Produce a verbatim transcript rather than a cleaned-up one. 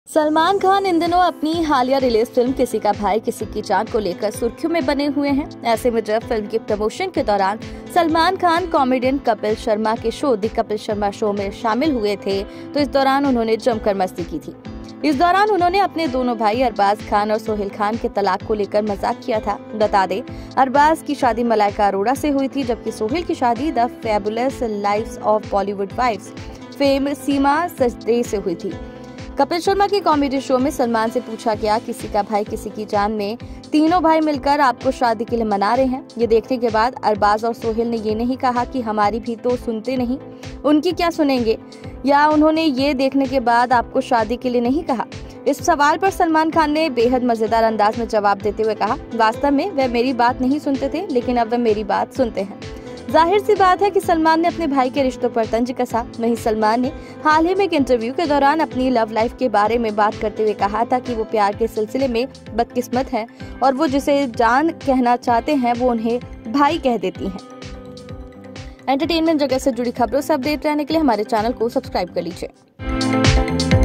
सलमान खान इन दिनों अपनी हालिया रिलीज फिल्म किसी का भाई किसी की जान को लेकर सुर्खियों में बने हुए हैं। ऐसे में जब फिल्म की प्रमोशन के दौरान सलमान खान कॉमेडियन कपिल शर्मा के show the Kapil Sharma show में शामिल हुए थे, तो इस दौरान उन्होंने जमकर मस्ती की थी। इस दौरान उन्होंने अपने दोनों भाई अरबाज खान और सोहेल खान के तलाक को लेकर मजाक किया था। बता दें, अरबाज की शादी मलाइका अरोड़ा से हुई थी, जबकि सोहेल की शादी the fabulous lives of Bollywood wives fame Seema Sachdev से हुई थी। कपिल शर्मा की कॉमेडी शो में सलमान से पूछा गया, किसी का भाई किसी की जान में तीनों भाई मिलकर आपको शादी के लिए मना रहे हैं। ये देखने के बाद अरबाज और सोहेल ने ये नहीं कहा कि हमारी भी तो सुनते नहीं, उनकी क्या सुनेंगे, या उन्होंने ये देखने के बाद आपको शादी के लिए नहीं कहा। इस सवाल पर सलमान खान ने बेहद मजेदार अंदाज में जवाब देते हुए कहा, वास्तव में वह मेरी बात नहीं सुनते थे, लेकिन अब वह मेरी बात सुनते हैं। जाहिर सी बात है कि सलमान ने अपने भाई के रिश्तों पर तंज कसा। वहीं सलमान ने हाल ही में एक इंटरव्यू के दौरान अपनी लव लाइफ के बारे में बात करते हुए कहा था कि वो प्यार के सिलसिले में बदकिस्मत हैं और वो जिसे जान कहना चाहते हैं वो उन्हें भाई कह देती हैं। एंटरटेनमेंट जगत से जुड़ी खबरों से अपडेट रहने के लिए हमारे चैनल को सब्सक्राइब कर लीजिए।